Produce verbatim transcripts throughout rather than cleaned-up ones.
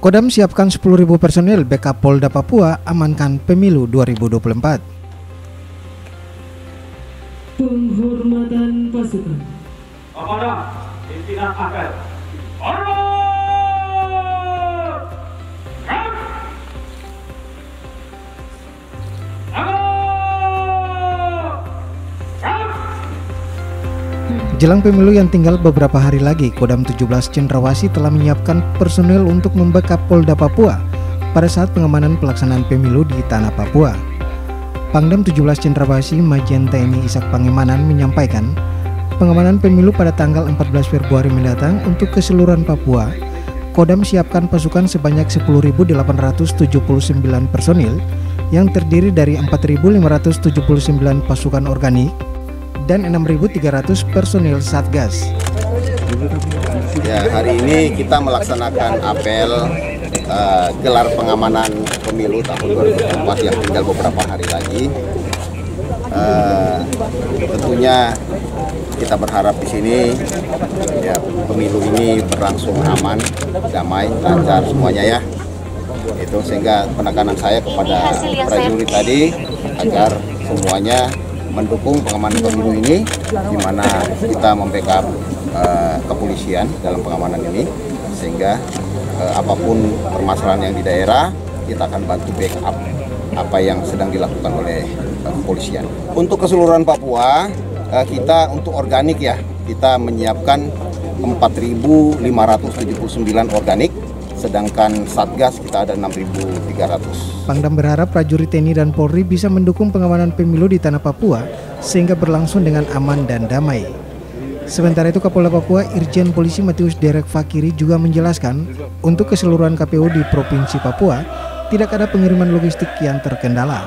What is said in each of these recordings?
Kodam siapkan sepuluh ribu personil backup Polda Papua amankan pemilu dua ribu dua puluh empat. Penghormatan pasukan. Kepada pimpinan apel. Order! Rap! Rap! Jelang pemilu yang tinggal beberapa hari lagi, Kodam tujuh belas Cendrawasih telah menyiapkan personel untuk membackup Polda Papua pada saat pengamanan pelaksanaan pemilu di tanah Papua. Pangdam tujuh belas Cendrawasih Majen T N I Ishak Pangemanan menyampaikan, pengamanan pemilu pada tanggal empat belas Februari mendatang untuk keseluruhan Papua, Kodam siapkan pasukan sebanyak sepuluh ribu delapan ratus tujuh puluh sembilan personil yang terdiri dari empat ribu lima ratus tujuh puluh sembilan pasukan organik dan enam ribu tiga ratus personil Satgas. Ya, hari ini kita melaksanakan apel uh, gelar pengamanan pemilu tahun dua ribu dua puluh empat yang tinggal beberapa hari lagi. Uh, tentunya kita berharap di sini ya pemilu ini berlangsung aman, damai, lancar semuanya ya. Itu sehingga penekanan saya kepada prajurit tadi agar semuanya mendukung pengamanan pemilu ini, di mana kita membackup uh, kepolisian dalam pengamanan ini, sehingga uh, apapun permasalahan yang di daerah kita akan bantu backup apa yang sedang dilakukan oleh uh, kepolisian. Untuk keseluruhan Papua, uh, kita untuk organik ya, kita menyiapkan empat ribu lima ratus tujuh puluh sembilan organik, sedangkan Satgas kita ada enam ribu tiga ratus. Pangdam berharap prajurit T N I dan Polri bisa mendukung pengamanan pemilu di tanah Papua sehingga berlangsung dengan aman dan damai. Sementara itu Kapolda Papua Irjen Polisi Matius Derek Fakiri juga menjelaskan untuk keseluruhan K P U di Provinsi Papua tidak ada pengiriman logistik yang terkendala.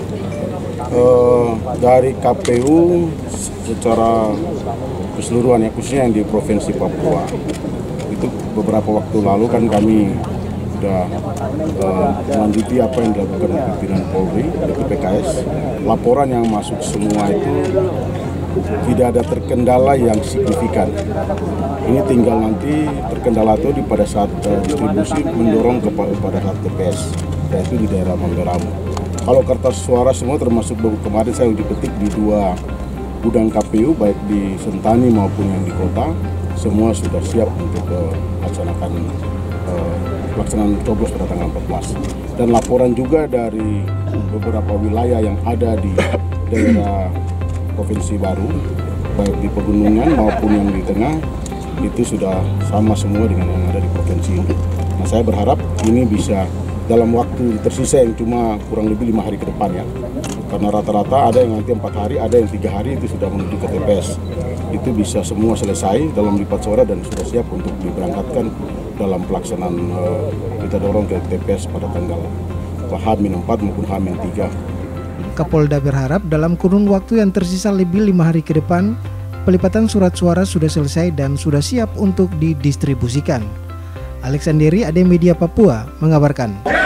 Uh, dari K P U secara keseluruhan ya, khususnya yang di Provinsi Papua, itu beberapa waktu lalu kan kami sudah uh, melanjuti apa yang dilakukan pimpinan Polri dari P K S. Laporan yang masuk semua itu tidak ada terkendala yang signifikan. Ini tinggal nanti terkendala itu di pada saat uh, distribusi mendorong kepada saat T P S, yaitu di daerah Mamberamu. Kalau kertas suara semua termasuk baru kemarin saya uji petik di dua gudang K P U baik di Sentani maupun yang di kota, semua sudah siap untuk uh, melaksanakan uh, pelaksanaan coblos pada tanggal empat belas. Dan laporan juga dari beberapa wilayah yang ada di daerah Provinsi Baru, baik di pegunungan maupun yang di tengah, itu sudah sama semua dengan yang ada di provinsi ini. Nah, saya berharap ini bisa dalam waktu tersisa yang cuma kurang lebih lima hari ke depan ya. Karena rata-rata ada yang nanti empat hari, ada yang tiga hari itu sudah menuju ke T P S. Itu bisa semua selesai dalam lipat suara dan sudah siap untuk diberangkatkan dalam pelaksanaan uh, kita dorong ke T P S pada tanggal H minus empat maupun H minus tiga. Kapolda berharap dalam kurun waktu yang tersisa lebih lima hari ke depan, pelipatan surat suara sudah selesai dan sudah siap untuk didistribusikan. Alexanderi, A D Media Papua, mengabarkan.